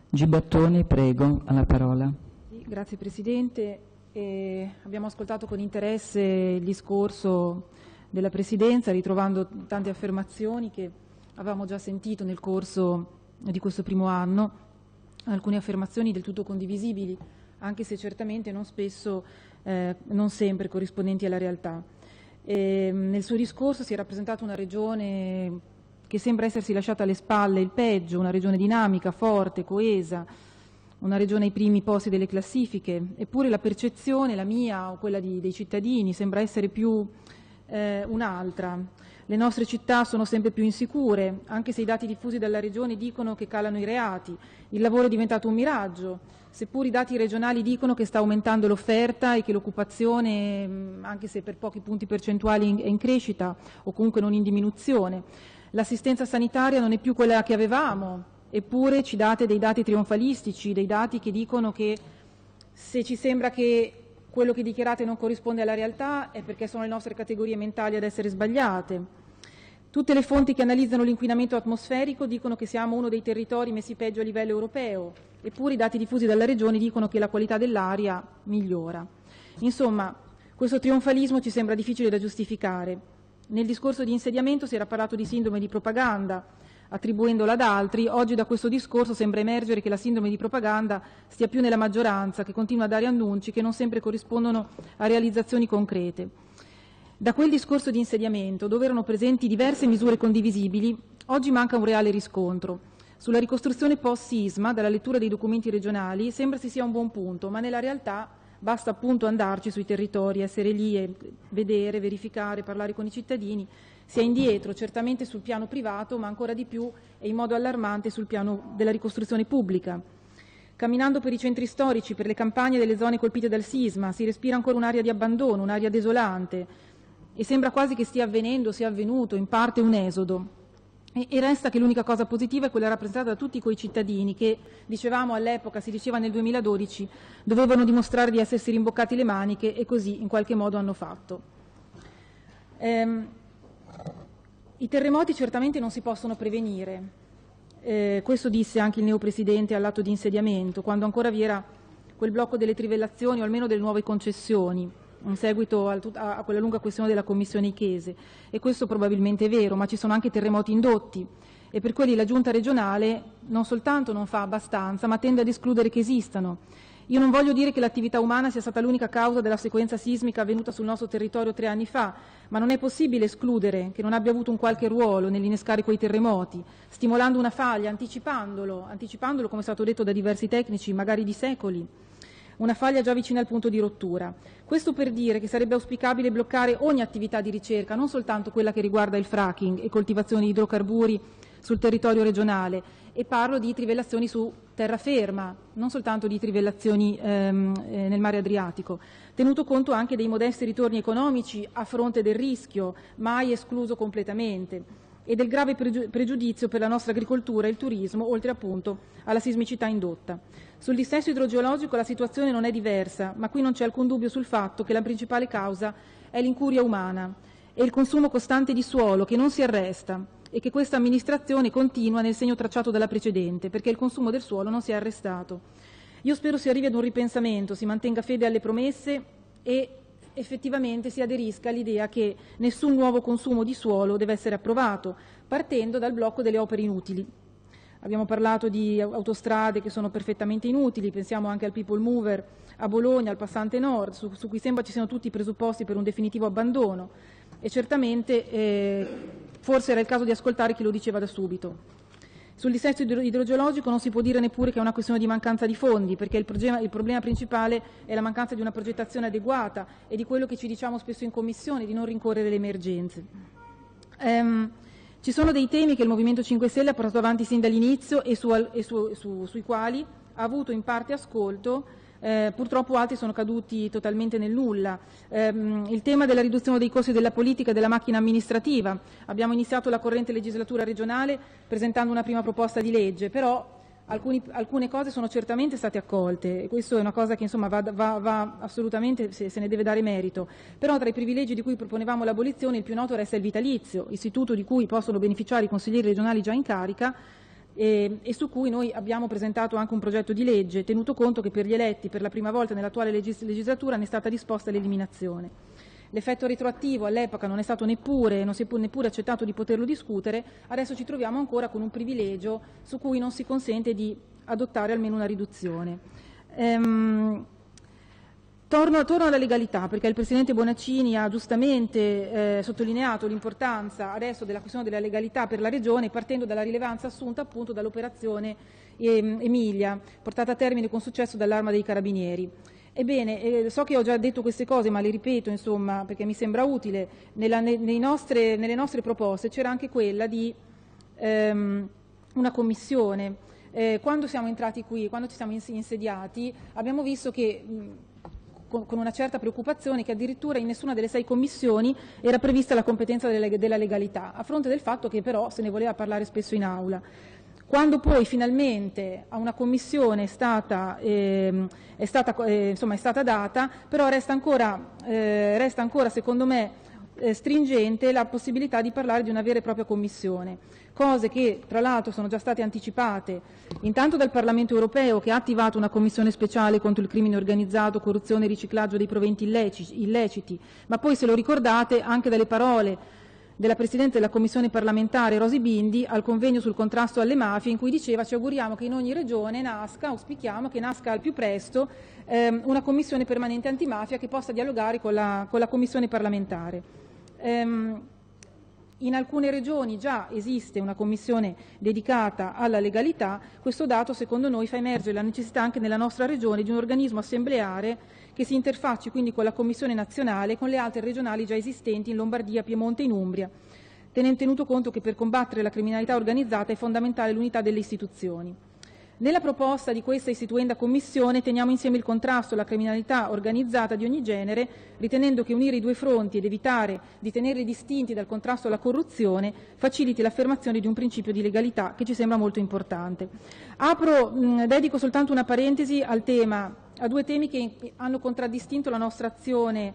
Gibattoni, prego, alla parola. Grazie Presidente. Abbiamo ascoltato con interesse il discorso della Presidenza, ritrovando tante affermazioni che avevamo già sentito nel corso di questo primo anno, alcune affermazioni del tutto condivisibili, anche se certamente non sempre corrispondenti alla realtà. Nel suo discorso si è rappresentata una regione che sembra essersi lasciata alle spalle il peggio, una regione dinamica, forte, coesa, una regione ai primi posti delle classifiche, eppure la percezione, la mia o quella dei cittadini, sembra essere più un'altra. Le nostre città sono sempre più insicure, anche se i dati diffusi dalla regione dicono che calano i reati. Il lavoro è diventato un miraggio, seppur i dati regionali dicono che sta aumentando l'offerta e che l'occupazione, anche se per pochi punti percentuali, è in crescita o comunque non in diminuzione. L'assistenza sanitaria non è più quella che avevamo, eppure ci date dei dati trionfalistici, dei dati che dicono che se ci sembra che quello che dichiarate non corrisponde alla realtà è perché sono le nostre categorie mentali ad essere sbagliate. Tutte le fonti che analizzano l'inquinamento atmosferico dicono che siamo uno dei territori messi peggio a livello europeo, eppure i dati diffusi dalla Regione dicono che la qualità dell'aria migliora. Insomma, questo trionfalismo ci sembra difficile da giustificare. Nel discorso di insediamento si era parlato di sindrome di propaganda, attribuendola ad altri. Oggi da questo discorso sembra emergere che la sindrome di propaganda stia più nella maggioranza, che continua a dare annunci che non sempre corrispondono a realizzazioni concrete. Da quel discorso di insediamento, dove erano presenti diverse misure condivisibili, oggi manca un reale riscontro. Sulla ricostruzione post-sisma, dalla lettura dei documenti regionali, sembra si sia un buon punto, ma nella realtà basta appunto andarci sui territori, essere lì e vedere, verificare, parlare con i cittadini. Si è indietro certamente sul piano privato, ma ancora di più e in modo allarmante sul piano della ricostruzione pubblica. Camminando per i centri storici, per le campagne delle zone colpite dal sisma, si respira ancora un'aria di abbandono, un'aria desolante e sembra quasi che sia avvenuto in parte un esodo. E resta che l'unica cosa positiva è quella rappresentata da tutti quei cittadini che, dicevamo all'epoca, si diceva nel 2012, dovevano dimostrare di essersi rimboccati le maniche e così in qualche modo hanno fatto. I terremoti certamente non si possono prevenire, questo disse anche il neopresidente all'atto di insediamento, quando ancora vi era quel blocco delle trivellazioni o almeno delle nuove concessioni, in seguito a quella lunga questione della Commissione Ichese, e questo probabilmente è vero, ma ci sono anche terremoti indotti e per quelli la Giunta regionale non soltanto non fa abbastanza, ma tende ad escludere che esistano. Io non voglio dire che l'attività umana sia stata l'unica causa della sequenza sismica avvenuta sul nostro territorio 3 anni fa, ma non è possibile escludere che non abbia avuto un qualche ruolo nell'innescare quei terremoti, stimolando una faglia, anticipandolo come è stato detto da diversi tecnici, magari di secoli. Una faglia già vicina al punto di rottura. Questo per dire che sarebbe auspicabile bloccare ogni attività di ricerca, non soltanto quella che riguarda il fracking e coltivazione di idrocarburi sul territorio regionale, e parlo di trivellazioni su terraferma, non soltanto di trivellazioni nel mare Adriatico, tenuto conto anche dei modesti ritorni economici a fronte del rischio, mai escluso completamente, e del grave pregiudizio per la nostra agricoltura e il turismo, oltre appunto alla sismicità indotta. Sul dissesto idrogeologico la situazione non è diversa, ma qui non c'è alcun dubbio sul fatto che la principale causa è l'incuria umana e il consumo costante di suolo che non si arresta e che questa amministrazione continua nel segno tracciato dalla precedente, perché il consumo del suolo non si è arrestato. Io spero si arrivi ad un ripensamento, si mantenga fede alle promesse e effettivamente si aderisca all'idea che nessun nuovo consumo di suolo deve essere approvato, partendo dal blocco delle opere inutili. Abbiamo parlato di autostrade che sono perfettamente inutili, pensiamo anche al People Mover a Bologna, al Passante Nord, su cui sembra ci siano tutti i presupposti per un definitivo abbandono, e certamente forse era il caso di ascoltare chi lo diceva da subito. Sul dissesto idrogeologico non si può dire neppure che è una questione di mancanza di fondi, perché il problema principale è la mancanza di una progettazione adeguata e di quello che ci diciamo spesso in Commissione, di non rincorrere le emergenze. Ci sono dei temi che il Movimento 5 Stelle ha portato avanti sin dall'inizio e sui quali ha avuto in parte ascolto, purtroppo altri sono caduti totalmente nel nulla. Il tema della riduzione dei costi della politica e della macchina amministrativa. Abbiamo iniziato la corrente legislatura regionale presentando una prima proposta di legge, però alcune cose sono certamente state accolte e questo è una cosa che insomma va assolutamente, se ne deve dare merito. Però tra i privilegi di cui proponevamo l'abolizione il più noto resta il vitalizio, istituto di cui possono beneficiare i consiglieri regionali già in carica, e su cui noi abbiamo presentato anche un progetto di legge, tenuto conto che per gli eletti per la prima volta nell'attuale legislatura ne è stata disposta l'eliminazione. L'effetto retroattivo all'epoca non è stato non si è neppure accettato di poterlo discutere, adesso ci troviamo ancora con un privilegio su cui non si consente di adottare almeno una riduzione. Torno alla legalità, perché il Presidente Bonaccini ha giustamente sottolineato l'importanza adesso della questione della legalità per la Regione, partendo dalla rilevanza assunta appunto dall'operazione Emilia, portata a termine con successo dall'Arma dei Carabinieri. Ebbene, so che ho già detto queste cose, ma le ripeto, insomma, perché mi sembra utile. Nelle nostre proposte c'era anche quella di una commissione. Quando siamo entrati qui, quando ci siamo insediati, abbiamo visto che con una certa preoccupazione che addirittura in nessuna delle 6 commissioni era prevista la competenza della legalità, a fronte del fatto che però se ne voleva parlare spesso in aula. Quando poi finalmente a una commissione è stata data, però resta ancora secondo me stringente la possibilità di parlare di una vera e propria commissione, cose che tra l'altro sono già state anticipate intanto dal Parlamento europeo, che ha attivato una commissione speciale contro il crimine organizzato, corruzione e riciclaggio dei proventi illeciti, ma poi, se lo ricordate, anche dalle parole della Presidente della Commissione parlamentare Rosy Bindi al convegno sul contrasto alle mafie, in cui diceva: ci auguriamo che in ogni regione auspichiamo che nasca al più presto una commissione permanente antimafia che possa dialogare con la Commissione parlamentare. In alcune regioni già esiste una commissione dedicata alla legalità. Questo dato secondo noi fa emergere la necessità anche nella nostra regione di un organismo assembleare che si interfacci quindi con la Commissione nazionale e con le altre regionali già esistenti in Lombardia, Piemonte e in Umbria, tenuto conto che per combattere la criminalità organizzata è fondamentale l'unità delle istituzioni. Nella proposta di questa istituenda commissione teniamo insieme il contrasto alla criminalità organizzata di ogni genere, ritenendo che unire i due fronti ed evitare di tenerli distinti dal contrasto alla corruzione faciliti l'affermazione di un principio di legalità che ci sembra molto importante. Dedico soltanto una parentesi a due temi che hanno contraddistinto la nostra azione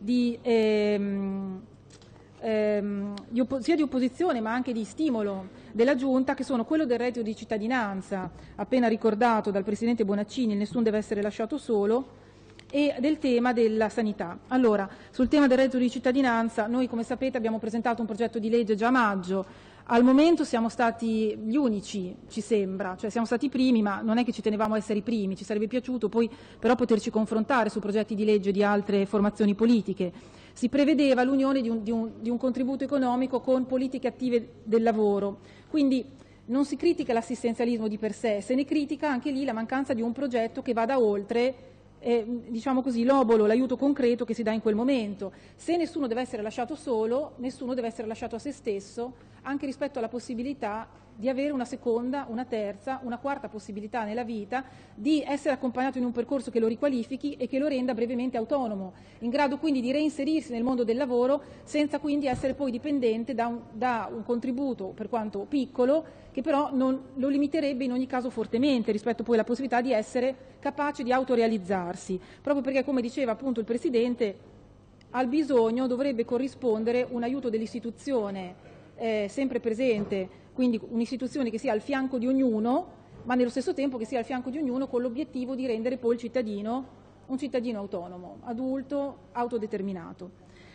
sia di opposizione ma anche di stimolo della Giunta, che sono quello del reddito di cittadinanza, appena ricordato dal Presidente Bonaccini, nessuno deve essere lasciato solo, e del tema della sanità. Allora, sul tema del reddito di cittadinanza, noi come sapete abbiamo presentato un progetto di legge già a maggio. Al momento siamo stati gli unici, ci sembra, cioè siamo stati i primi, ma non è che ci tenevamo a essere i primi, ci sarebbe piaciuto poi però poterci confrontare su progetti di legge di altre formazioni politiche. Si prevedeva l'unione di un contributo economico con politiche attive del lavoro, quindi non si critica l'assistenzialismo di per sé, se ne critica anche lì la mancanza di un progetto che vada oltre diciamo così, l'obolo, l'aiuto concreto che si dà in quel momento. Se nessuno deve essere lasciato solo, nessuno deve essere lasciato a se stesso, anche rispetto alla possibilità di avere una seconda, una terza, una quarta possibilità nella vita, di essere accompagnato in un percorso che lo riqualifichi e che lo renda brevemente autonomo, in grado quindi di reinserirsi nel mondo del lavoro senza quindi essere poi dipendente da un contributo, per quanto piccolo, che però non lo limiterebbe in ogni caso fortemente rispetto poi alla possibilità di essere capace di autorealizzarsi, proprio perché, come diceva appunto il Presidente, al bisogno dovrebbe corrispondere un aiuto dell'istituzione sempre presente, quindi un'istituzione che sia al fianco di ognuno, ma nello stesso tempo che sia al fianco di ognuno con l'obiettivo di rendere poi il cittadino un cittadino autonomo, adulto, autodeterminato.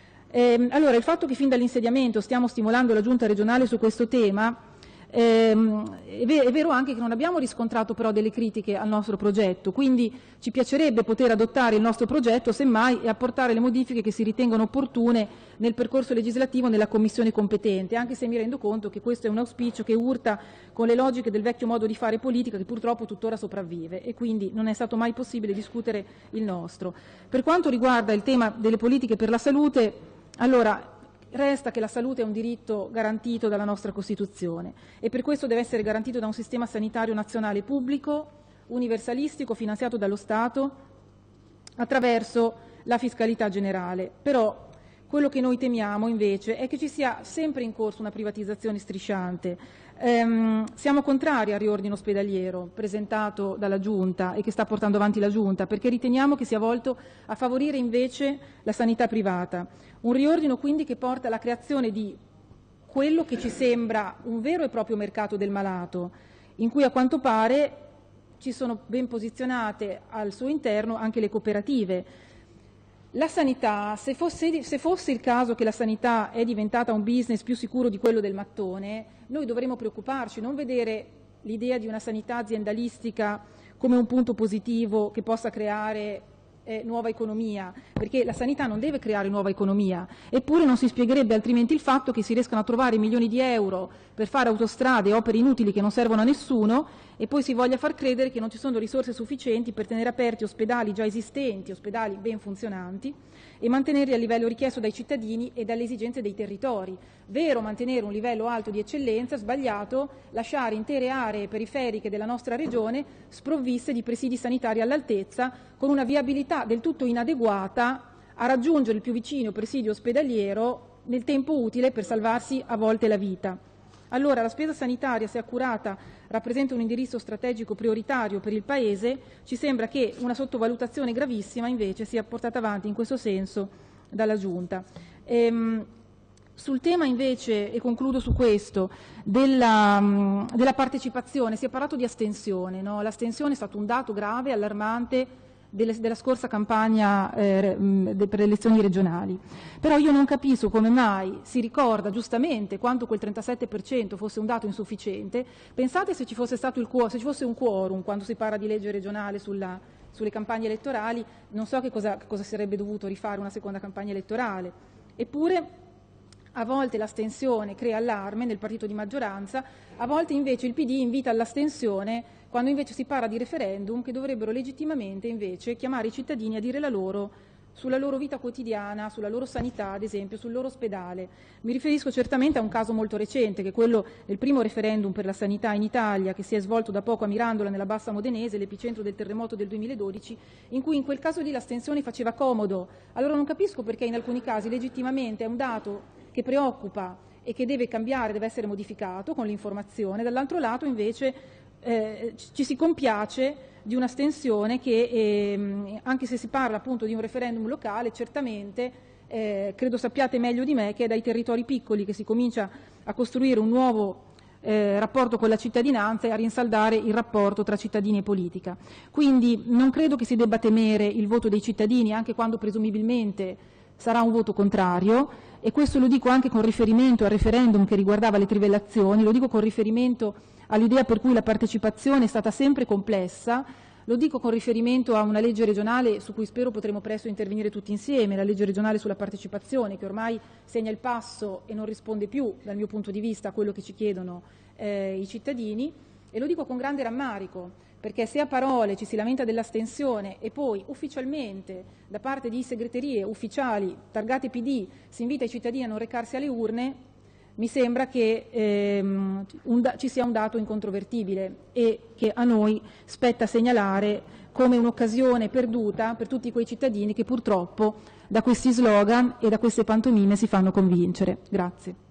Allora, il fatto che fin dall'insediamento stiamo stimolando la Giunta regionale su questo tema, è vero anche che non abbiamo riscontrato però delle critiche al nostro progetto, quindi ci piacerebbe poter adottare il nostro progetto semmai e apportare le modifiche che si ritengono opportune nel percorso legislativo nella Commissione competente, anche se mi rendo conto che questo è un auspicio che urta con le logiche del vecchio modo di fare politica che purtroppo tuttora sopravvive e quindi non è stato mai possibile discutere il nostro. Per quanto riguarda il tema delle politiche per la salute, allora resta che la salute è un diritto garantito dalla nostra Costituzione e per questo deve essere garantito da un sistema sanitario nazionale pubblico, universalistico, finanziato dallo Stato attraverso la fiscalità generale. Però quello che noi temiamo invece è che ci sia sempre in corso una privatizzazione strisciante. Siamo contrari al riordino ospedaliero presentato dalla Giunta e che sta portando avanti la Giunta, perché riteniamo che sia volto a favorire invece la sanità privata. Un riordino quindi che porta alla creazione di quello che ci sembra un vero e proprio mercato del malato, in cui a quanto pare ci sono ben posizionate al suo interno anche le cooperative. La sanità, se fosse il caso che la sanità è diventata un business più sicuro di quello del mattone, noi dovremmo preoccuparci, non vedere l'idea di una sanità aziendalistica come un punto positivo che possa creare nuova economia, perché la sanità non deve creare nuova economia, eppure non si spiegherebbe altrimenti il fatto che si riescano a trovare milioni di euro per fare autostrade e opere inutili che non servono a nessuno e poi si voglia far credere che non ci sono risorse sufficienti per tenere aperti ospedali già esistenti, ospedali ben funzionanti, e mantenerli al livello richiesto dai cittadini e dalle esigenze dei territori. Vero mantenere un livello alto di eccellenza, sbagliato lasciare intere aree periferiche della nostra regione sprovviste di presidi sanitari all'altezza, con una viabilità del tutto inadeguata a raggiungere il più vicino presidio ospedaliero nel tempo utile per salvarsi a volte la vita. Allora la spesa sanitaria, se accurata, rappresenta un indirizzo strategico prioritario per il Paese, ci sembra che una sottovalutazione gravissima invece sia portata avanti in questo senso dalla Giunta. Sul tema invece, e concludo su questo, della partecipazione, si è parlato di astensione, no? L'astensione è stato un dato grave, allarmante, della scorsa campagna per le elezioni regionali. Però io non capisco come mai si ricorda giustamente quanto quel 37% fosse un dato insufficiente. Pensate se ci fosse stato se ci fosse un quorum quando si parla di legge regionale sulle campagne elettorali, non so che cosa sarebbe dovuto rifare una seconda campagna elettorale. Eppure a volte l'astensione crea allarme nel partito di maggioranza, a volte invece il PD invita all'astensione quando invece si parla di referendum che dovrebbero legittimamente invece chiamare i cittadini a dire la loro sulla loro vita quotidiana, sulla loro sanità, ad esempio, sul loro ospedale. Mi riferisco certamente a un caso molto recente, che è quello del primo referendum per la sanità in Italia, che si è svolto da poco a Mirandola, nella Bassa Modenese, l'epicentro del terremoto del 2012, in cui in quel caso lì l'astensione faceva comodo. Allora non capisco perché in alcuni casi legittimamente è un dato che preoccupa e che deve cambiare, deve essere modificato con l'informazione, dall'altro lato invece ci si compiace di un'astensione che, anche se si parla appunto di un referendum locale, certamente credo sappiate meglio di me che è dai territori piccoli che si comincia a costruire un nuovo rapporto con la cittadinanza e a rinsaldare il rapporto tra cittadini e politica. Quindi non credo che si debba temere il voto dei cittadini, anche quando presumibilmente sarà un voto contrario, e questo lo dico anche con riferimento al referendum che riguardava le trivellazioni, lo dico con riferimento all'idea per cui la partecipazione è stata sempre complessa, lo dico con riferimento a una legge regionale su cui spero potremo presto intervenire tutti insieme, la legge regionale sulla partecipazione, che ormai segna il passo e non risponde più, dal mio punto di vista, a quello che ci chiedono i cittadini, e lo dico con grande rammarico, perché se a parole ci si lamenta dell'astensione e poi ufficialmente da parte di segreterie ufficiali targate PD si invita i cittadini a non recarsi alle urne, mi sembra che ci sia un dato incontrovertibile e che a noi spetta segnalare come un'occasione perduta per tutti quei cittadini che purtroppo da questi slogan e da queste pantomime si fanno convincere. Grazie.